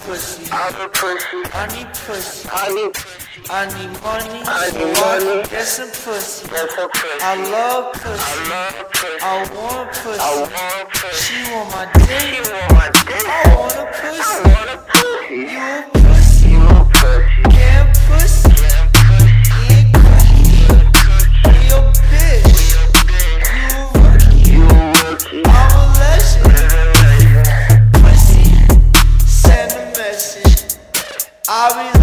pussy. I'm a pussy. I need pussy. I need money. I need money. Get some pussy. Get some pussy. I love pussy. I love pussy. I want pussy. I want pussy. She want my dick. You want my dick. I want a pussy. I want a pussy. You a pussy. You a pussy. Damn pussy. Damn pussy. Eat cookie. We a bitch. You a rookie. I'm a legend. Pussy. Send a message. I'll be